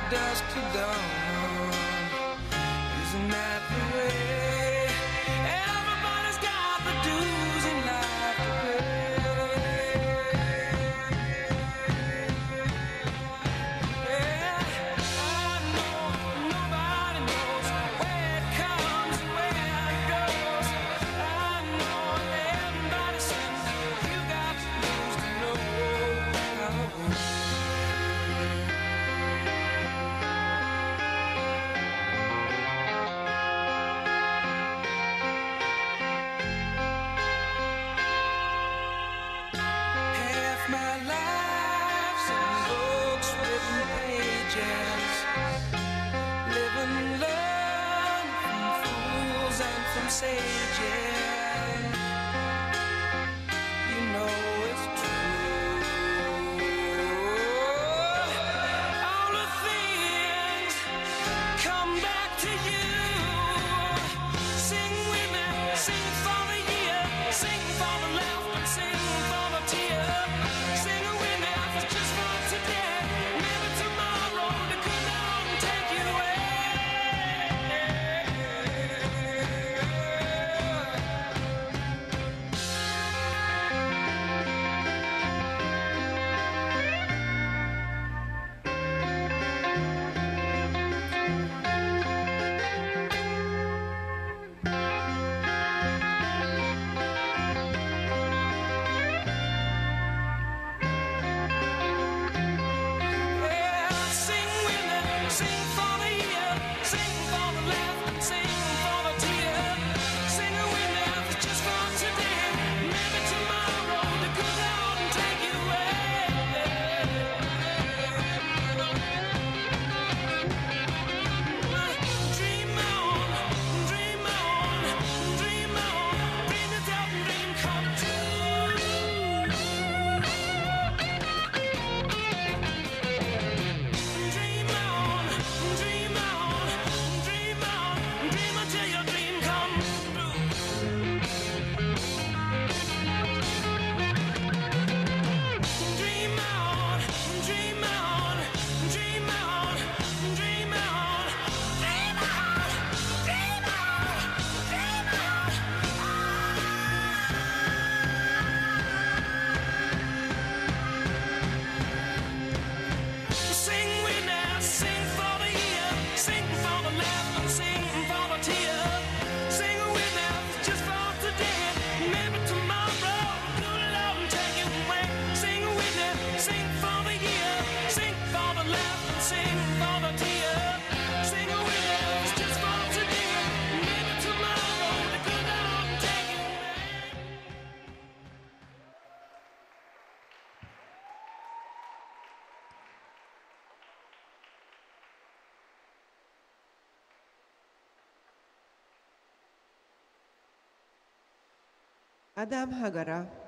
dusk to dawn. Isn't that the way? Everybody's got the dues in life to pay. Yeah, I know nobody knows where it comes and where it goes. I know everybody sings. You got the dues to know. Half my life's in books, written pages. Live and learn from fools and from sages. You know it's true. All the things come back to you. Sing with me, sing for the year, sing for the laugh and sing for the tear. Sing with me, it's just for today. Maybe tomorrow the good Lord will take you away. Yeah, sing with me, sing for the year, sing for the laugh and sing for the tear. Sing with me, it's just for today. Maybe tomorrow the good Lord will take you away. Dream on, dream on, dream on, dream it out and dream come true. Dream on, dream on, dream on, dream until your dream come true. Dream on, dream on, dream on, dream on, dream on, dream on, dream on. Sing with me, sing for the year, sing for the laugh and sing for the tear. Sing with me, just for today. Maybe tomorrow, good Lord will take you away. Sing with me, sing for the year, sing for the laugh and sing for the tear. Sing with me, just for today. Maybe tomorrow, the good Lord will take you away. Adam Hagara.